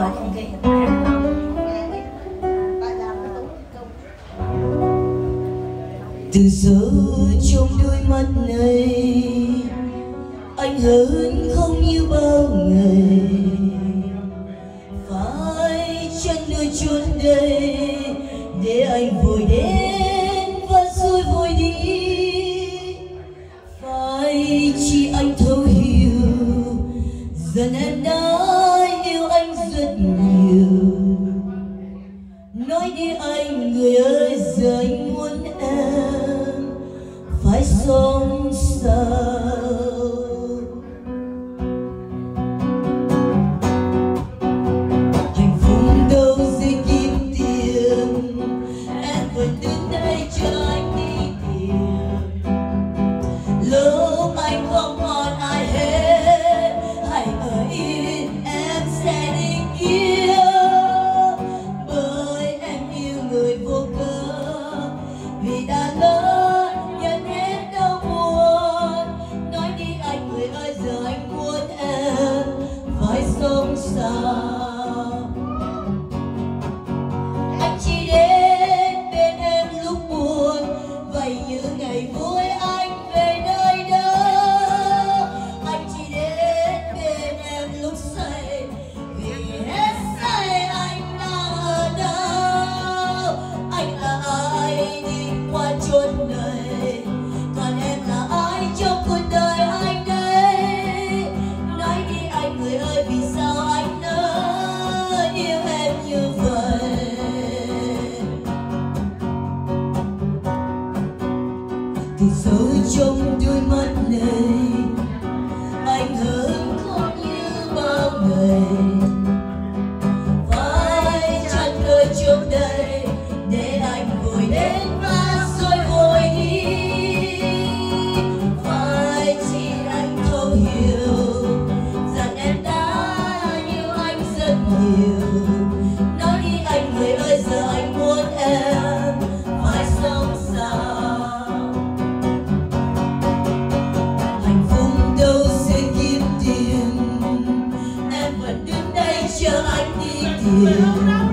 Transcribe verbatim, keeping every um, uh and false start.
lỗi không kỹ. Từ giờ trong đôi mắt này anh hơn không như bao ngày. Phải chăng nơi chốn đây để anh vội đến và rồi vội đi. Phải chỉ anh thấu hiểu dần em đã yêu anh rất nhiều. Nói đi anh người ơi, giờ anh muốn em phải sống sao. Hạnh phúc đâu dễ kiếm tiền, em vẫn đứng đây chờ anh đi tìm. Lúc anh không còn ai hết, hãy ở yên em sẽ đi kia. Bởi em yêu người vô cớ, vì đã lỡ nhận hết đau buồn. Nói đi anh người ơi, giờ anh muốn em phải sống sao. Anh chỉ đến bên em lúc buồn, vậy như ngày vui anh về nơi đâu. Anh chỉ đến bên em lúc say, vì hết say anh đang ở đâu. Anh là ai đi qua chốn này, còn em là ai trong cuộc đời anh đây. Nói đi anh người ơi, vì sao anh nỡ yêu em như vậy. Từ sâu trong đôi mắt này anh hơn không như bao ngày. Phải chăng nơi trước đây để anh vội đến và rồi vội đi. Phải chỉ anh thấu hiểu rằng em đã yêu anh rất nhiều. Nói đi anh người ơi, giờ anh muốn em phải sống sao. Hạnh phúc đâu dễ kiếm tiền, em vẫn đứng đây chờ anh đi tìm.